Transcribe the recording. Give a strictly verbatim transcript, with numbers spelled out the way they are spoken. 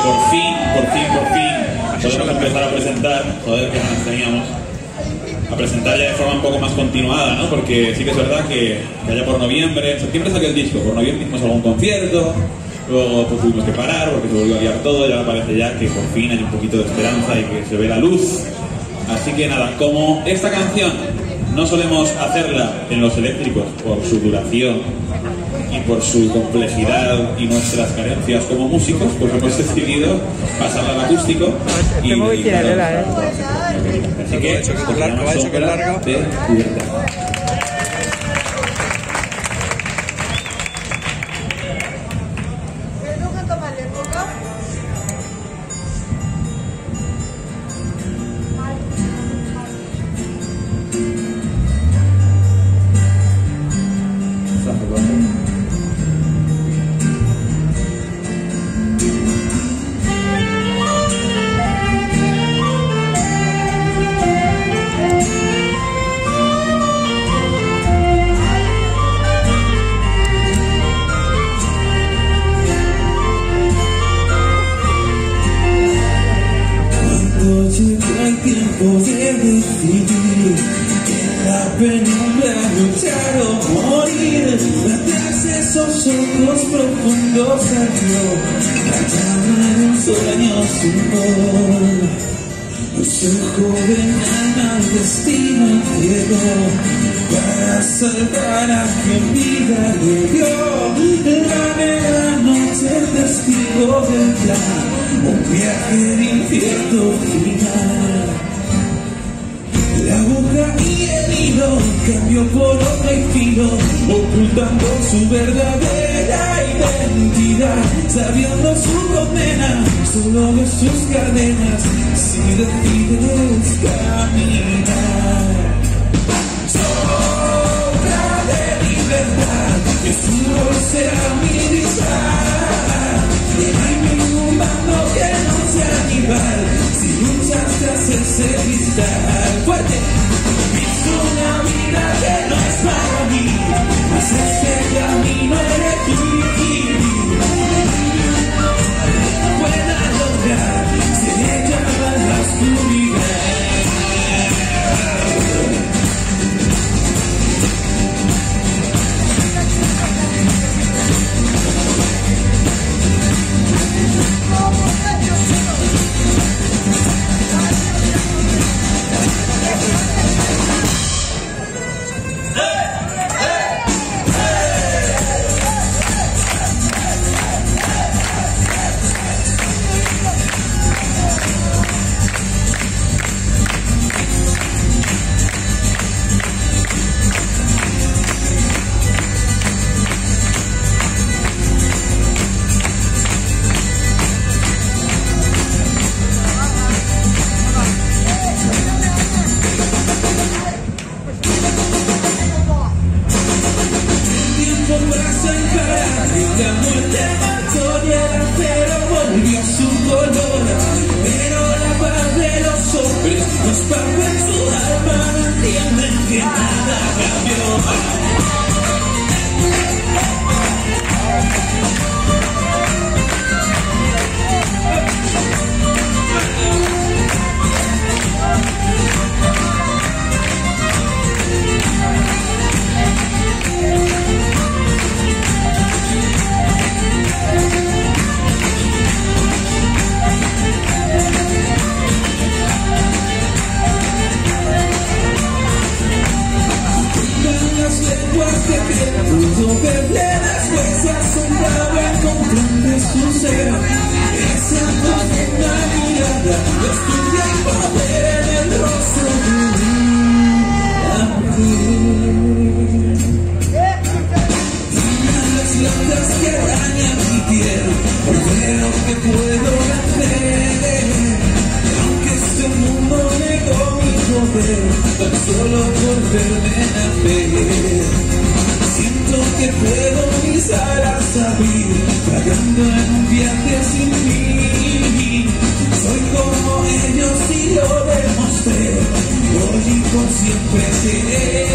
por fin, por fin, por fin, podemos empezar a presentar, joder, que ganas teníamos, a presentar ya de forma un poco más continuada, ¿no? Porque sí que es verdad que, que allá por noviembre, en septiembre salió el disco, por noviembre hicimos algún concierto, luego pues, tuvimos que parar porque se volvió a liar todo y ahora parece ya que por fin hay un poquito de esperanza y que se ve la luz. Así que nada, como esta canción no solemos hacerla en los eléctricos por su duración y por su complejidad y nuestras carencias como músicos, pues hemos decidido pasarla al acústico y, y y ¿eh? así que con largo, va hecho con largo. de libertad. Poder decidir en la penumbra luchar o morir, tras esos ojos profundos salió la llama de un sueño sin gol. Soy joven al destino entregó para salvar a quien vida le dio. La negra noche el testigo del plan, un viaje de infierno final. La boca y el hilo cambió por otra y filo, ocultando su verdadera identidad, sabiendo su condena, solo de sus cadenas, si decides caminar. Sombra de libertad, que su voz será mi disfraz, y no hay ningún bando que no sea rival, si luchas te haces cristal fuerte. Es una vida que no es para mí, mas este camino eres tú. Pueda lograr, se le llama la oscuridad. La muerte marchó y el acero volvió su color, pero la paz de los hombres, los pagos en su alma no entienden que nada cambió. Pudo verle las huesas, asombraba encontrando su ser. Esa profunda mirada estudia el poder en el rostro de la mujer. Tiene las latas que arañan mi piel, hoy veo que puedo hacer. Aunque este mundo negó mi poder, tan solo por verme nacer. Siento que puedo mis alas abrir, vagando en un viaje sin fin. Soy como ellos y lo demostré, hoy y por siempre seré.